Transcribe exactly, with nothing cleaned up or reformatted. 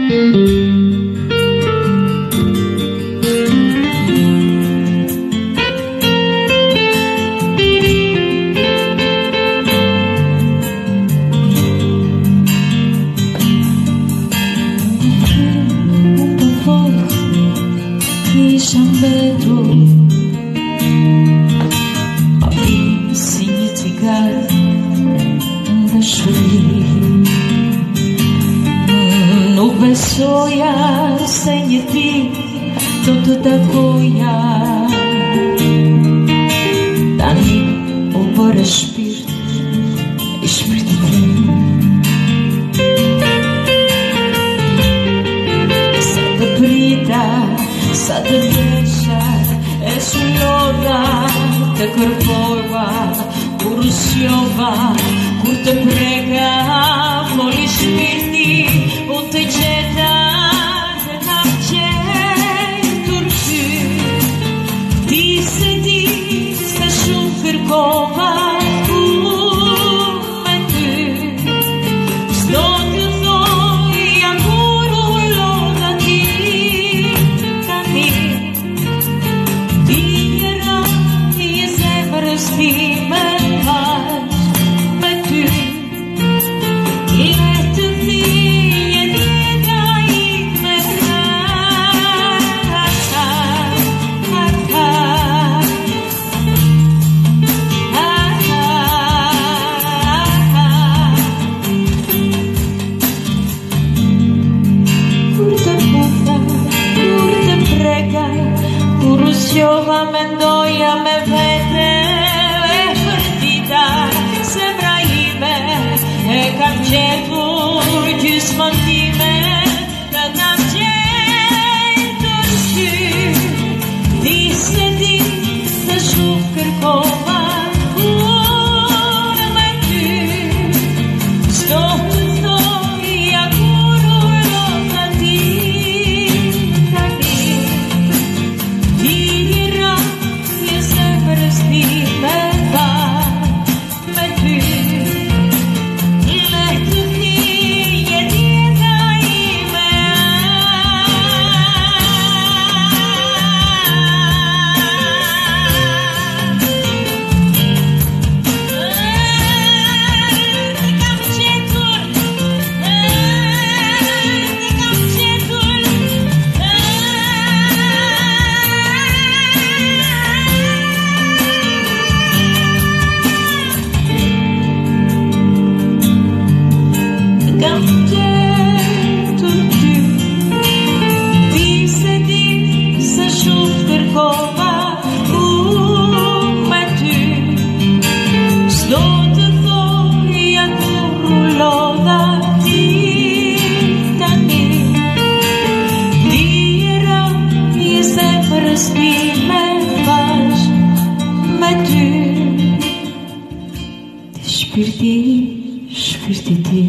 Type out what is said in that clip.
Nuk besoja se një ditë do të takoja. Tani u bëre shpirt i shpirtit tim. Sa të prita, sa të desha, e sulova, të kërkova, kur usjova, kur të preka, foli shpirti, unë të gjeta dhe kam gjetur ty. Ti se di se shumë kërkova unë me ty. S'do të thoja kur u lodha ti tani. Ti e rani e zemrës time me ty. Qova mendoja me vete e përtita, zemra ime e kam gjetur gjysmën time, të kam gjetur ty. Ti se di se shumë kërkova unë me ty. S'do të thoja kur u lodha ti tani. Shpirti, shpirtit.